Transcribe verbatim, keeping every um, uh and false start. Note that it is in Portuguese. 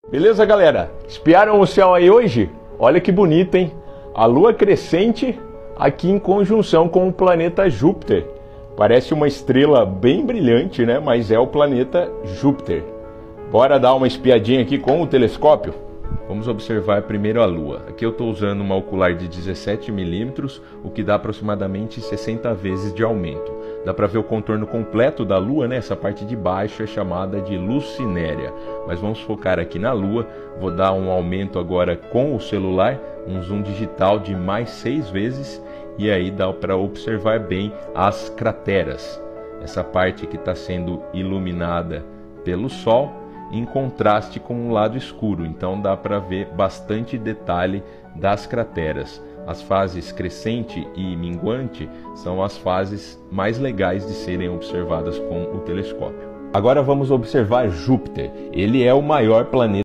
Beleza, galera? Espiaram o céu aí hoje? Olha que bonito, hein? A lua crescente aqui em conjunção com o planeta Júpiter. Parece uma estrela bem brilhante, né? Mas é o planeta Júpiter. Bora dar uma espiadinha aqui com o telescópio? Vamos observar primeiro a Lua. Aqui eu estou usando uma ocular de dezessete milímetros, o que dá aproximadamente sessenta vezes de aumento. Dá para ver o contorno completo da Lua, né? Essa parte de baixo é chamada de luz cinérea. Mas vamos focar aqui na Lua. Vou dar um aumento agora com o celular, um zoom digital de mais seis vezes. E aí dá para observar bem as crateras. Essa parte que está sendo iluminada pelo Sol, em contraste com o lado escuro, então dá para ver bastante detalhe das crateras. As fases crescente e minguante são as fases mais legais de serem observadas com o telescópio. Agora vamos observar Júpiter. Ele é o maior planeta